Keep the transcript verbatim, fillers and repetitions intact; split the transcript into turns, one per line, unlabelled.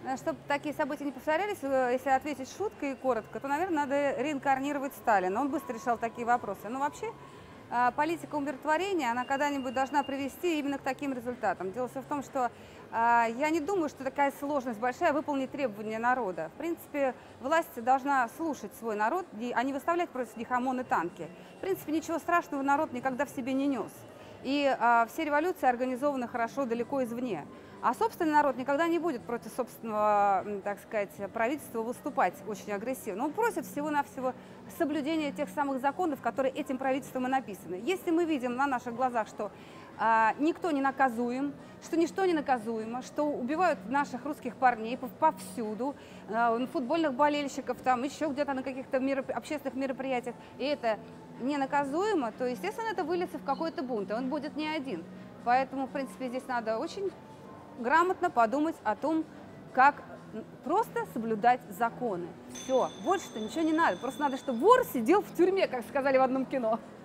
Чтобы такие события не повторялись, э, если ответить шуткой и коротко, то, наверное, надо реинкарнировать Сталина. Он быстро решал такие вопросы. Но вообще э, политика умиротворения, она когда-нибудь должна привести именно к таким результатам. Дело все в том, что э, я не думаю, что такая сложность большая выполнить требования народа. В принципе, власть должна слушать свой народ, а не выставлять против них ОМОН и танки. В принципе, ничего страшного народ никогда в себе не нес. И э, все революции организованы хорошо далеко извне. А собственный народ никогда не будет против собственного, так сказать, правительства выступать очень агрессивно. Он просит всего-навсего соблюдения тех самых законов, которые этим правительством и написаны. Если мы видим на наших глазах, что а, никто не наказуем, что ничто не наказуемо, что убивают наших русских парней повсюду, а, футбольных болельщиков, там еще где-то на каких-то мероп... общественных мероприятиях, и это не наказуемо, то, естественно, это выльется в какой-то бунт, и он будет не один. Поэтому, в принципе, здесь надо очень грамотно подумать о том, как просто соблюдать законы. Все, больше-то ничего не надо. Просто надо, чтобы вор сидел в тюрьме, как сказали в одном кино.